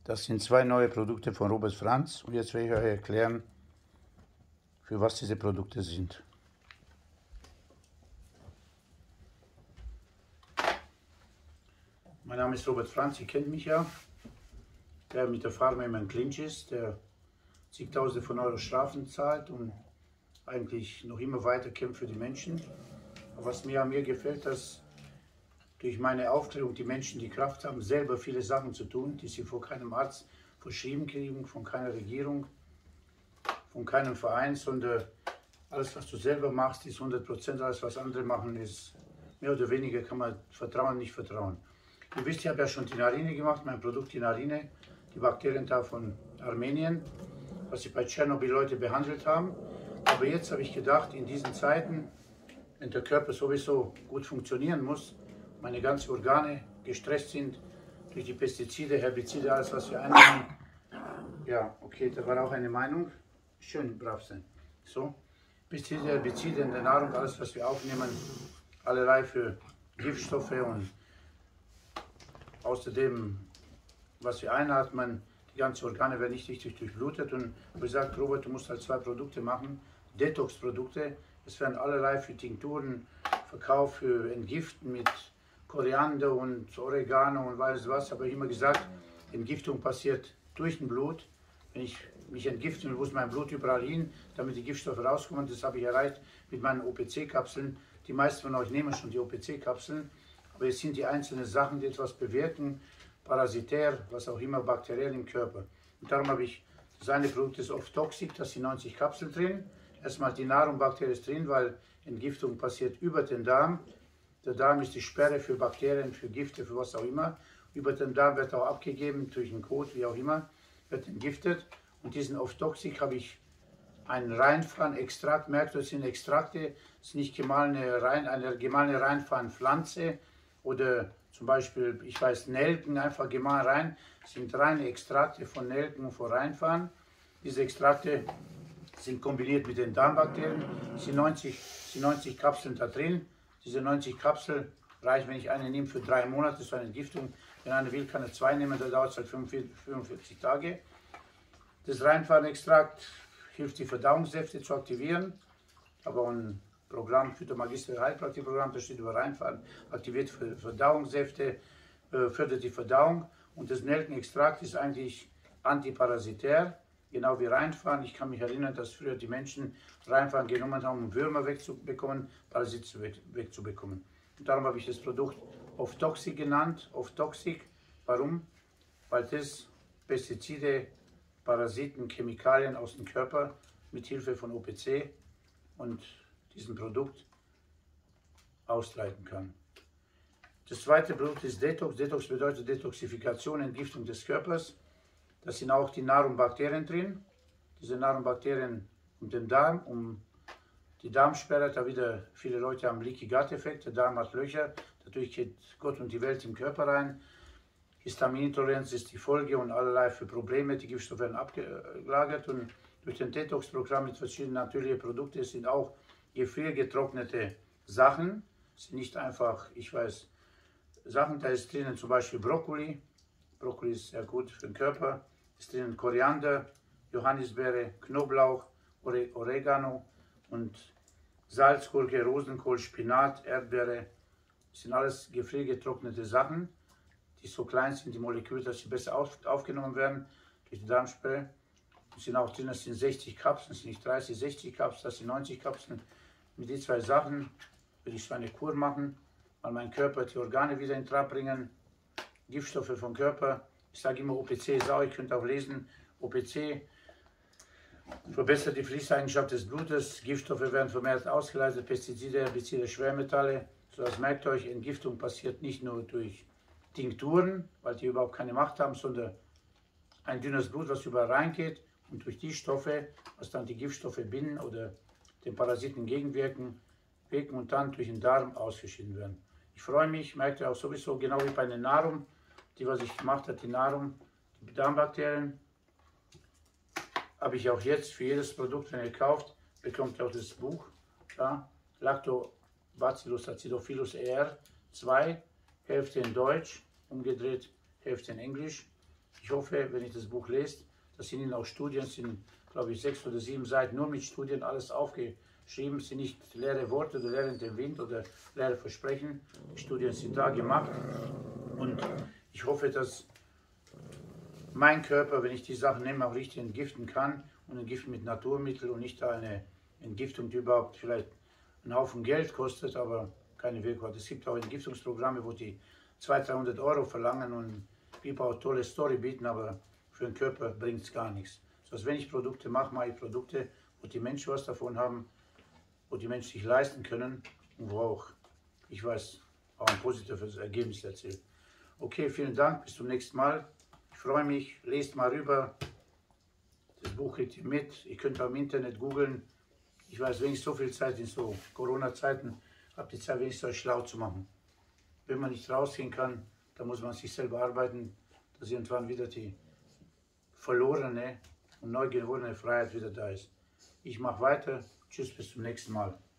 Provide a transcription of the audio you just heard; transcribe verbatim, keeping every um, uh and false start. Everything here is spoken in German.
Das sind zwei neue Produkte von Robert Franz und jetzt werde ich euch erklären, für was diese Produkte sind. Mein Name ist Robert Franz, ihr kennt mich ja, der mit der Pharma immer im Clinch ist, der zigtausende von Euro Strafen zahlt und eigentlich noch immer weiter kämpft für die Menschen. Aber was mir an mir gefällt, dass durch meine Aufklärung die Menschen die Kraft haben, selber viele Sachen zu tun, die sie vor keinem Arzt verschrieben kriegen, von keiner Regierung, von keinem Verein, sondern alles, was du selber machst, ist hundert Prozent, alles, was andere machen, ist mehr oder weniger, kann man vertrauen, nicht vertrauen. Ihr wisst, ich habe ja schon die Narine gemacht, mein Produkt, die Narine, die Bakterien da von Armenien, was sie bei Tschernobyl Leute behandelt haben. Aber jetzt habe ich gedacht, in diesen Zeiten, wenn der Körper sowieso gut funktionieren muss, meine ganzen Organe gestresst sind durch die Pestizide, Herbizide, alles was wir einnehmen. Ja, okay, da war auch eine Meinung. Schön brav sein. So, Pestizide, Herbizide in der Nahrung, alles was wir aufnehmen, allerlei für Giftstoffe und außerdem, was wir einatmen, die ganzen Organe werden nicht richtig durchblutet. Und wie gesagt, Robert, du musst halt zwei Produkte machen, Detox-Produkte. Es werden allerlei für Tinkturen verkauft, für Entgiften mit Koriander und Oregano und weiß was. Aber ich immer gesagt, Entgiftung passiert durch den Blut. Wenn ich mich entgiften will, muss mein Blut überall hin, damit die Giftstoffe rauskommen. Das habe ich erreicht mit meinen O P C-Kapseln. Die meisten von euch nehmen schon die O P C-Kapseln. Aber es sind die einzelnen Sachen, die etwas bewirken, parasitär, was auch immer, bakteriell im Körper. Und darum habe ich, das eine Produkt ist Off-Toxic, da sind neunzig Kapseln drin. Erstmal die Nahrung, Bakterien ist drin, weil Entgiftung passiert über den Darm. Der Darm ist die Sperre für Bakterien, für Gifte, für was auch immer. Über den Darm wird auch abgegeben, durch den Kot, wie auch immer, wird entgiftet. Und diesen Off-Toxic habe ich einen Reinfahren-Extrakt, merkt ihr, das sind Extrakte, das ist nicht gemahlene Rein, eine gemahlene Reinfahren-Pflanze oder zum Beispiel, ich weiß, Nelken, einfach gemahlen rein, das sind reine Extrakte von Nelken und von Reinfahren. Diese Extrakte sind kombiniert mit den Darmbakterien, es sind neunzig, sind neunzig Kapseln da drin. Diese neunzig Kapseln reichen, wenn ich eine nehme, für drei Monate, so eine Entgiftung. Wenn einer will, kann er zwei nehmen, da dauert es halt fünfundvierzig Tage. Das Reinfahren-Extrakt hilft, die Verdauungssäfte zu aktivieren. Aber ein Programm für das Magister-Heilpraktik-Programm, das steht über Reinfahren, aktiviert Verdauungssäfte, fördert die Verdauung. Und das Nelkenextrakt ist eigentlich antiparasitär, genau wie Reinfahren. Ich kann mich erinnern, dass früher die Menschen Reinfahren genommen haben, um Würmer wegzubekommen, Parasiten weg, wegzubekommen. Und darum habe ich das Produkt Off-Toxic genannt. Off-Toxic, warum? Weil das Pestizide, Parasiten, Chemikalien aus dem Körper mit Hilfe von O P C und diesem Produkt ausleiten kann. Das zweite Produkt ist Detox. Detox bedeutet Detoxifikation, Entgiftung des Körpers. Da sind auch die Nahrung-Bakterien drin. Diese Nahrung-Bakterien um den Darm, um die Darmsperre. Da wieder viele Leute haben Leaky Gut Effekt. Der Darm hat Löcher. Dadurch geht Gott und die Welt im Körper rein. Histaminintoleranz ist die Folge und allerlei für Probleme. Die Giftstoffe werden abgelagert und durch den Detox-Programm mit verschiedenen natürlichen Produkten sind auch gefriergetrocknete Sachen. Es sind nicht einfach, ich weiß, Sachen, da ist drinnen zum Beispiel Brokkoli. Brokkoli ist sehr gut für den Körper. Ist drinnen Koriander, Johannisbeere, Knoblauch, Ore Oregano und Salzgurke, Rosenkohl, Spinat, Erdbeere. Das sind alles gefriergetrocknete Sachen, die so klein sind, die Moleküle, dass sie besser auf, aufgenommen werden durch die Darmsperre. Es sind auch drin, das sind sechzig Kapseln, das sind nicht dreißig, sechzig Kapseln, das sind neunzig Kapseln. Mit den zwei Sachen will ich so eine Kur machen, weil mein Körper die Organe wieder in Trab bringen, Giftstoffe vom Körper. Ich sage immer, O P C ist auch, ihr könnt auch lesen, O P C verbessert die Fließeigenschaft des Blutes, Giftstoffe werden vermehrt ausgeleitet, Pestizide, Herbizide, Schwermetalle. So, das merkt euch, Entgiftung passiert nicht nur durch Tinkturen, weil die überhaupt keine Macht haben, sondern ein dünnes Blut, was überall reingeht und durch die Stoffe, was dann die Giftstoffe binden oder den Parasiten entgegenwirken, wirken und dann durch den Darm ausgeschieden werden. Ich freue mich, merkt ihr auch sowieso, genau wie bei der Nahrung, die was ich gemacht habe, die Nahrung, die Darmbakterien, habe ich auch jetzt für jedes Produkt, wenn ihr kauft, bekommt ihr auch das Buch, ja, Lactobacillus acidophilus E R zwei, Hälfte in Deutsch, umgedreht, Hälfte in Englisch. Ich hoffe, wenn ich das Buch lese, dass in Ihnen auch Studien sind, glaube ich, sechs oder sieben Seiten, nur mit Studien alles aufgeschrieben, sind nicht leere Worte oder leere in den Wind oder leere Versprechen. Die Studien sind da gemacht und ich hoffe, dass mein Körper, wenn ich die Sachen nehme, auch richtig entgiften kann und entgiften mit Naturmitteln und nicht da eine Entgiftung, die überhaupt vielleicht einen Haufen Geld kostet, aber keine Wirkung hat. Es gibt auch Entgiftungsprogramme, wo die zweihundert, dreihundert Euro verlangen und Biber auch tolle Story bieten, aber für den Körper bringt es gar nichts. Das heißt, wenn ich Produkte mache, mache ich Produkte, wo die Menschen was davon haben, wo die Menschen sich leisten können und wo auch, ich weiß, auch ein positives Ergebnis erzielt. Okay, vielen Dank, bis zum nächsten Mal. Ich freue mich, lest mal rüber. Das Buch kriegt ihr mit. Ihr könnt auch im Internet googeln. Ich weiß, wenn ich so viel Zeit in so Corona-Zeiten habe, die Zeit wenigstens euch schlau zu machen. Wenn man nicht rausgehen kann, dann muss man sich selber arbeiten, dass irgendwann wieder die verlorene und neu gewonnene Freiheit wieder da ist. Ich mache weiter. Tschüss, bis zum nächsten Mal.